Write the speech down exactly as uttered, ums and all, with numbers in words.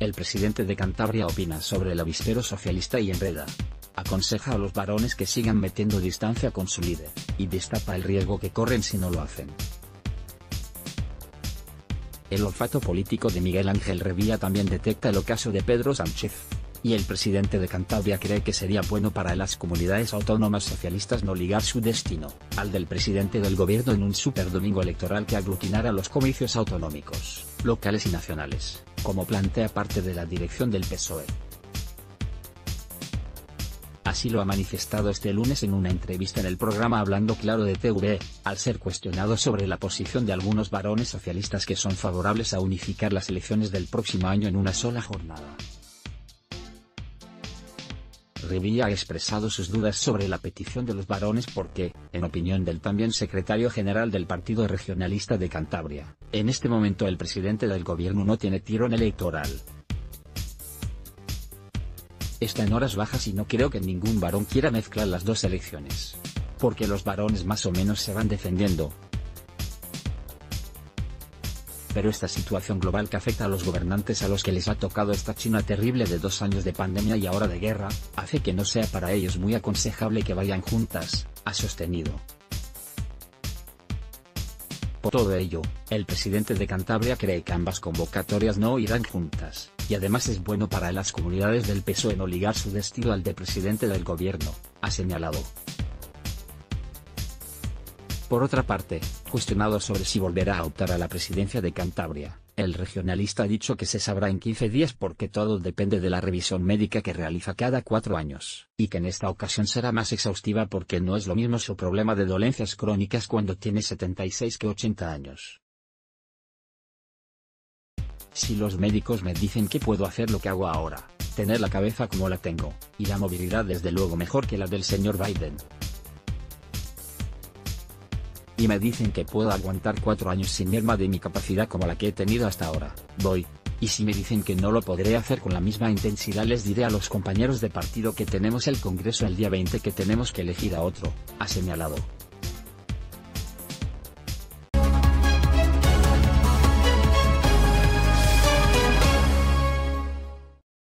El presidente de Cantabria opina sobre el avispero socialista y enreda. Aconseja a los varones que sigan metiendo distancia con su líder, y destapa el riesgo que corren si no lo hacen. El olfato político de Miguel Ángel Revilla también detecta el ocaso de Pedro Sánchez. Y el presidente de Cantabria cree que sería bueno para las comunidades autónomas socialistas no ligar su destino al del presidente del gobierno en un superdomingo electoral que aglutinara los comicios autonómicos, locales y nacionales, como plantea parte de la dirección del P S O E. Así lo ha manifestado este lunes en una entrevista en el programa Hablando Claro de T V, al ser cuestionado sobre la posición de algunos varones socialistas que son favorables a unificar las elecciones del próximo año en una sola jornada. Revilla ha expresado sus dudas sobre la petición de los varones porque, en opinión del también secretario general del Partido Regionalista de Cantabria, en este momento el presidente del gobierno no tiene tirón electoral. Está en horas bajas y no creo que ningún varón quiera mezclar las dos elecciones. Porque los varones más o menos se van defendiendo. Pero esta situación global que afecta a los gobernantes a los que les ha tocado esta China terrible de dos años de pandemia y ahora de guerra, hace que no sea para ellos muy aconsejable que vayan juntas, ha sostenido. Por todo ello, el presidente de Cantabria cree que ambas convocatorias no irán juntas, y además es bueno para las comunidades del P S O E no ligar su destino al de presidente del gobierno, ha señalado. Por otra parte, cuestionado sobre si volverá a optar a la presidencia de Cantabria, el regionalista ha dicho que se sabrá en quince días porque todo depende de la revisión médica que realiza cada cuatro años, y que en esta ocasión será más exhaustiva porque no es lo mismo su problema de dolencias crónicas cuando tiene setenta y seis que ochenta años. Si los médicos me dicen que puedo hacer lo que hago ahora, tener la cabeza como la tengo, y la movilidad desde luego mejor que la del señor Biden, y me dicen que puedo aguantar cuatro años sin merma de mi capacidad como la que he tenido hasta ahora, voy. Y si me dicen que no lo podré hacer con la misma intensidad les diré a los compañeros de partido que tenemos el Congreso el día veinte que tenemos que elegir a otro, ha señalado.